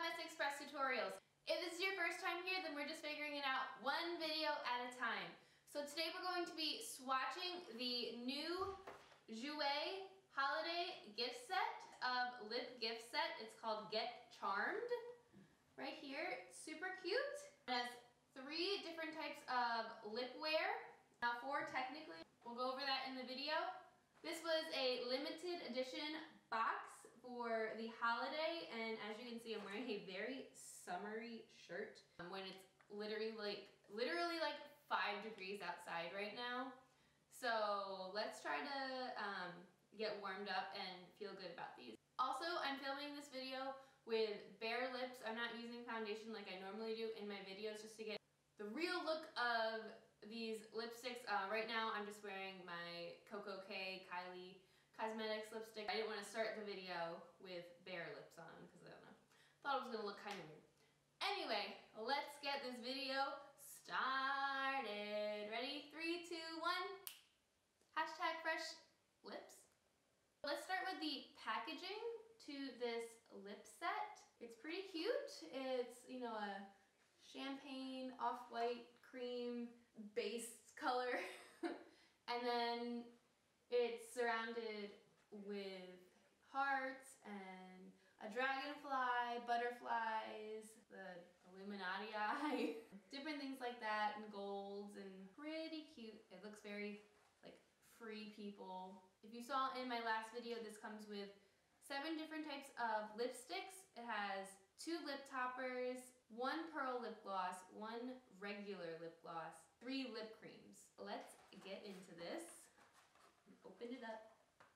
Hotmessexpress tutorials. If this is your first time here, then we're just figuring it out one video at a time. So today we're going to be swatching the new Jouer holiday gift set of lip gift set. It's called Get Charmed. Right here, it's super cute. It has 3 different types of lip wear. 4 technically. We'll go over that in the video. This was a limited edition box for the holiday, and as you can see, I'm wearing a very summery shirt when it's literally like 5 degrees outside right now. So let's try to get warmed up and feel good about these. Also, I'm filming this video with bare lips. I'm not using foundation like I normally do in my videos just to get the real look of these lipsticks. Right now I'm just wearing my Coco K Kylie Cosmetics lipstick. I didn't want to start the video with bare lips on because I don't know. Thought it was going to look kind of weird. Anyway, let's get this video started. Ready? 3, 2, 1. Hashtag fresh lips. Let's start with the packaging to this lip set. It's pretty cute. It's, you know, a champagne, off-white, cream base color. And then it's surrounded with hearts and a dragonfly, butterflies, the Illuminati eye, different things like that, and golds, and pretty cute. It looks very like free people. If you saw in my last video, this comes with 7 different types of lipsticks. It has 2 lip toppers, 1 pearl lip gloss, 1 regular lip gloss, 3 lip creams. Let's get into this. Open it up.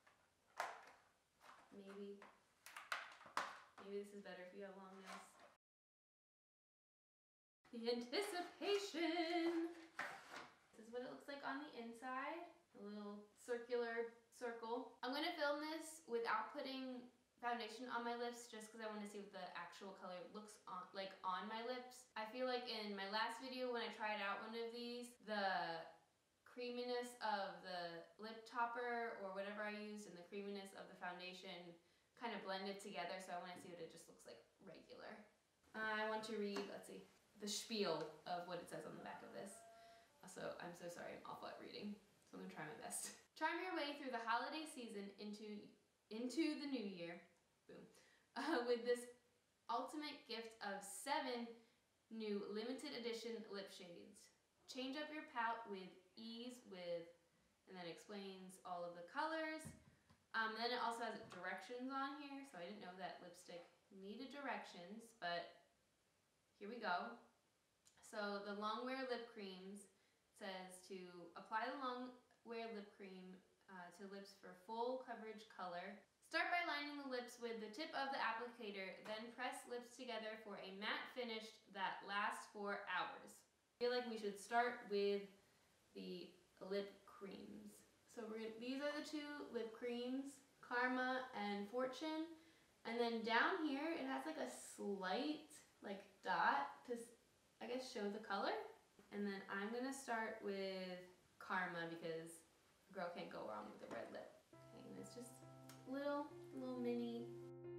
Maybe this is better if you have long nails. The anticipation! This is what it looks like on the inside. A little circular circle. I'm going to film this without putting foundation on my lips just because I want to see what the actual color looks on my lips. I feel like in my last video when I tried out one of these, the creaminess of the lip topper or whatever I used and the creaminess of the foundation kind of blended together, so I want to see what it just looks like regular. I want to read, let's see, the spiel of what it says on the back of this. Also, I'm so sorry, I'm awful at reading, so I'm going to try my best. Charm your way through the holiday season into the new year, boom, with this ultimate gift of 7 new limited edition lip shades. Change up your palette with ease and then explains all of the colors. Then it also has directions on here, so I didn't know that lipstick needed directions, but here we go. So the long wear lip creams says to apply the long wear lip cream to lips for full coverage color. Start by lining the lips with the tip of the applicator, then press lips together for a matte finish that lasts for hours. I feel like we should start with the lip creams. So these are the 2 lip creams, Karma and Fortune. And then down here it has like a slight like dot to, I guess, show the color. And then I'm gonna start with Karma because a girl can't go wrong with a red lip. Okay, and it's just little mini.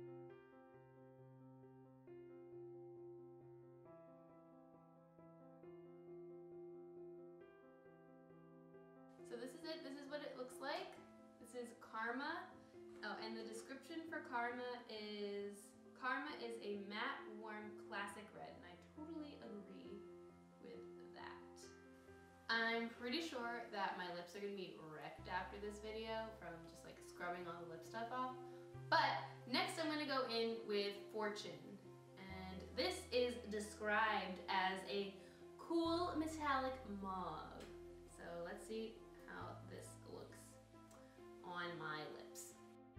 So this is it. This is what it looks like. This is Karma. Oh, and the description for Karma is a matte, warm, classic red, and I totally agree with that. I'm pretty sure that my lips are gonna be wrecked after this video from just like scrubbing all the lip stuff off. But next I'm gonna go in with Fortune. And this is described as a cool metallic mauve. So let's see how this looks on my lips.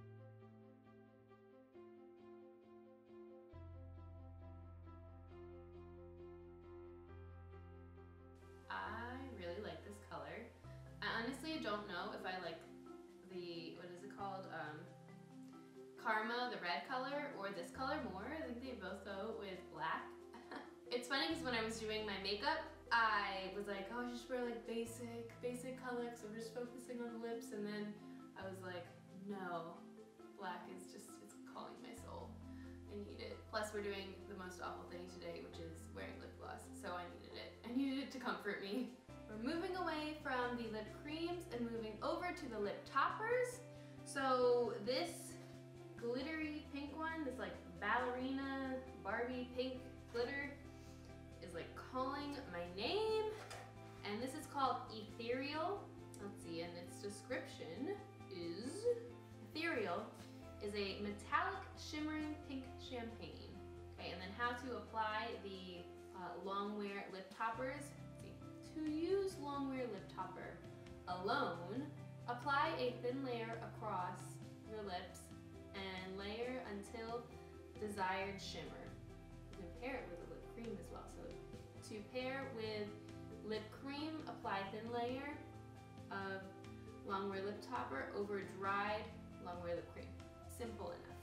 I really like this color. I honestly don't know if I like the, what is it called? Karma, the red color, or this color more. I think they both go with black. It's funny because when I was doing my makeup, I was like, oh, I should just wear like basic color because I'm just focusing on the lips, and then I was like, no, black is just, it's calling my soul. I need it. Plus Plus, we're doing the most awful thing today, which is wearing lip gloss, so I needed it. I needed it to comfort me. We're moving away from the lip creams and moving over to the lip toppers. So this glittery pink one, this like ballerina Barbie pink glitter is like calling my name. And this is called Ethereal. Let's see, and its description is Ethereal is a metallic shimmering pink champagne. Okay, and then how to apply the longwear lip toppers. Let's see. To use longwear lip topper alone, apply a thin layer across your lips and layer until desired shimmer. You can pair it with a lip cream as well. So to pair with lip cream, apply thin layer of longwear lip topper over dried longwear lip cream. Simple enough.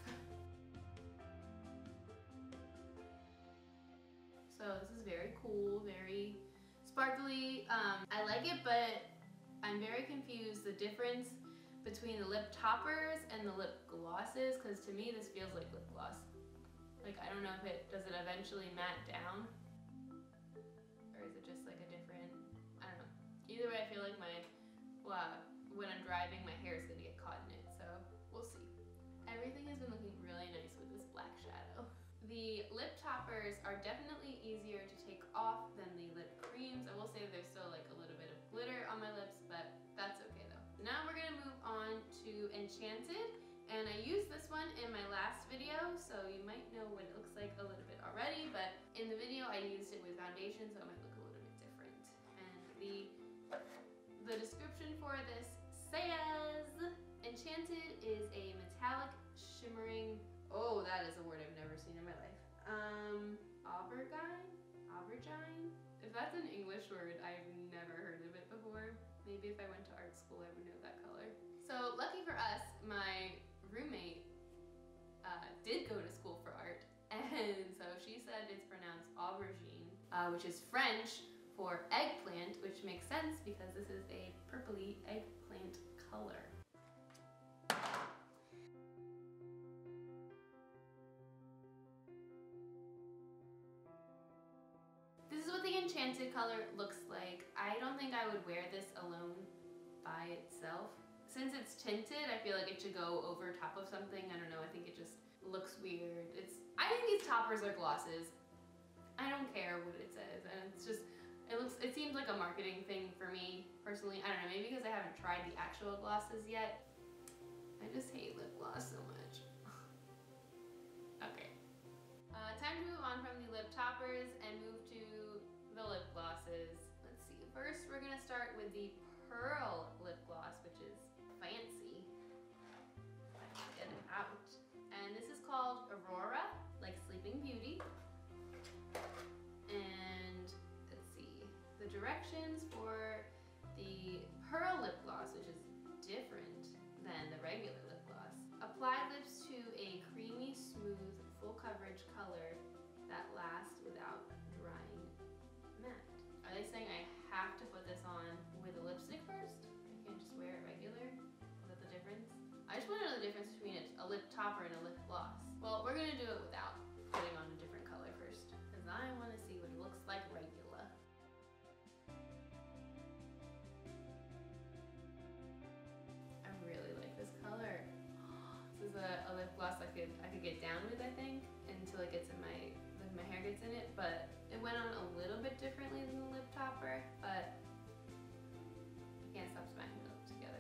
So this is very cool, very sparkly. I like it, but I'm very confused the difference between the lip toppers and the lip glosses, because to me this feels like lip gloss. Like, I don't know if does it eventually matte down? Or is it just like a different, I don't know. Either way, I feel like when I'm driving, my hair is gonna get caught in it, so we'll see. Everything has been looking really nice with this black shadow. The lip toppers are definitely easier to take off than the lip creams. I will say there's still like a little bit of glitter on my lips, but that's okay though. Now we're gonna move on to Enchanted, and I used this one in my last video, so you might know what it looks like a little bit already, but in the video I used it with foundation, so it might look a little bit different. And the description for this says, Enchanted is a metallic shimmering, oh, that is a word I've never seen in my life. Aubergine? If that's an English word, I've never heard of it before. Maybe if I went to art school, I would know that color. So lucky for us, my roommate did go to school for art, and so she said it's pronounced aubergine, which is French for eggplant, which makes sense because this is a purpley eggplant color. This is what the Enchanted color looks like. I don't think I would wear this alone by itself. Since it's tinted, I feel like it should go over top of something. I don't know, I think it just looks weird. I think these toppers are glosses. I don't care what it says, and it's just, it seems like a marketing thing for me personally. I don't know, maybe because I haven't tried the actual glosses yet. I just hate lip gloss so much. Okay. Time to move on from the lip toppers and move to the lip glosses. Let's see, first we're gonna start with the Pearl lip gloss, which is fancy. Let's get it out. And this is called Aurora, like Sleeping Beauty. And let's see, the directions for the Pearl lip gloss, which is different than the regular lip gloss. Apply lips to a creamy, smooth, full coverage color that lasts without drying matte. Are they saying I have to put this on with a lipstick first? I can't just wear it regular? Is that the difference? I just want to know the difference between a lip topper and a lip gloss. Well, we're gonna do it without putting on a different color first, because I want to see what it looks like regular. I really like this color. This is a lip gloss I could get down with, I think, until it gets in my hair gets in it, but it went on a little bit differently than the lip topper, but I can't stop smacking them together.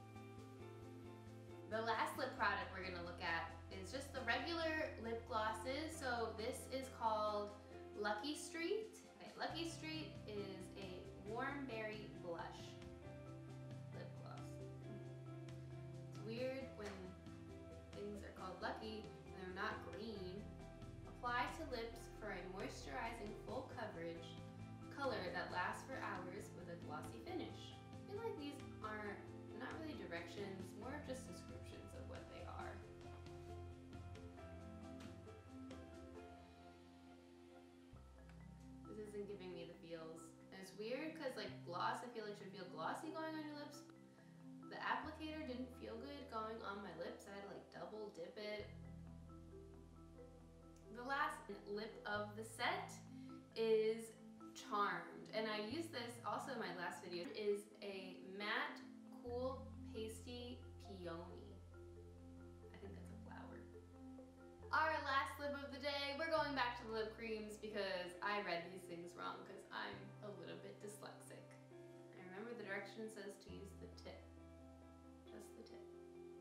The last lip product we're gonna look at is just the regular lip glosses. So this is called Lucky Street. Okay, Lucky Street is a warm berry blush lip gloss. It's weird when things are called Lucky and they're not green. Apply to lips for a moisturizing full coverage color that lasts for hours with a glossy finish. I feel like these are not really directions, more of just descriptions of what they are. This isn't giving me the feels. And it's weird because like gloss, I feel like should feel glossy going on your lips. The applicator didn't feel good going on my lips. I had to like double dip it. The last lip of the set is Charmed, and I used this also in my last video. It is a matte, cool, pasty peony. I think that's a flower. Our last lip of the day, we're going back to the lip creams because I read these things wrong because I'm a little bit dyslexic. I remember the direction says to use the tip, just the tip.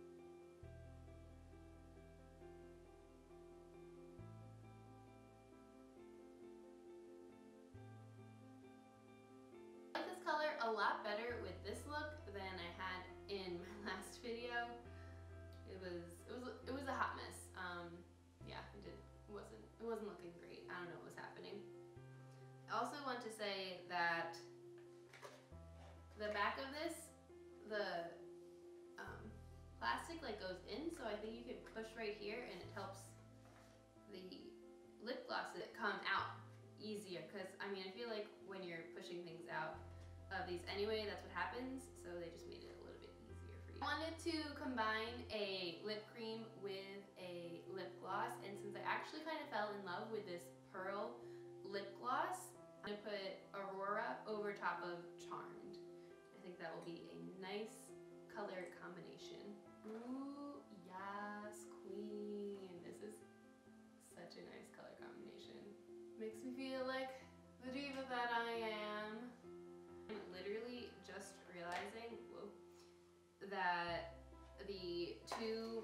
I like this color a lot better with this look than I had in my last video. It was a hot mess. Yeah, it wasn't looking great. I don't know what was happening. I also want to say that the back of this, the plastic like goes in, so I think you can push right here and it helps the lip gloss that come out easier, because I mean I feel like when you're pushing things out of these anyway, that's what happens, so they just made it a little bit easier for you. I wanted to combine a lip cream with a lip gloss, and since I actually kind of fell in love with this pearl lip gloss, I'm gonna put Aurora over top of Charmed. I think that will be a nice color combination. Ooh, yes, queen. This is such a nice color combination. Makes me feel like the diva that I am. I'm literally just realizing, whoa, that the two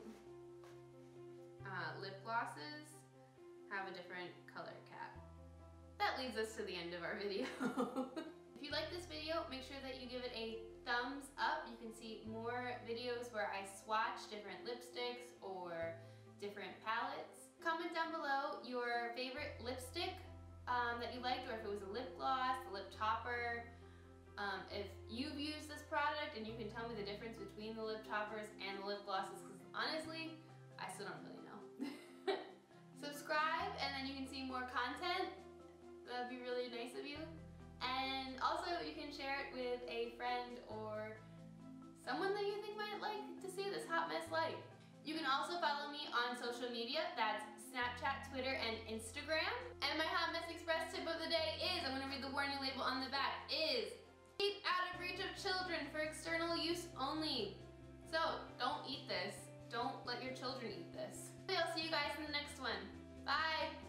lip glosses have a different color cap. That leads us to the end of our video. If you like this video, make sure that you give it a thumbs up. You can see more videos where I swatch different lipsticks or different palettes. Comment down below your favorite lipstick that you liked, or if it was a lip gloss, a lip topper. If you've used this product and you can tell me the difference between the lip toppers and the lip glosses, because honestly, I still don't really know. Subscribe and then you can see more content. That would be really nice of you. And also you can share it with a friend or someone that you think might like to see this hot mess life. You can also follow me on social media. That's Snapchat, Twitter, and Instagram. And my Hot Mess Express tip of the day is, I'm gonna read the warning label on the back, is keep out of reach of children for external use only. So don't eat this. Don't let your children eat this. I'll see you guys in the next one. Bye.